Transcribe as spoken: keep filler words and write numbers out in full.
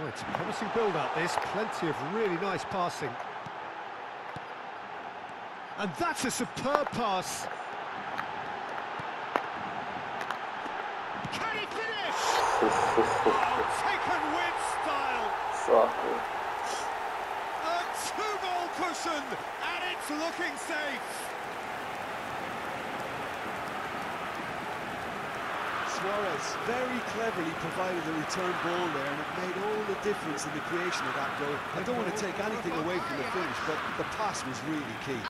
Oh, it's a promising build-up, this. Plenty of really nice passing. And that's a superb pass. Can he finish? Oh, taken with style. Soccer. A two-goal cushion, and it's looking safe. Suarez very cleverly provided the return ball there, and it made all the difference in the creation of that goal. I don't want to take anything away from the finish, but the pass was really key.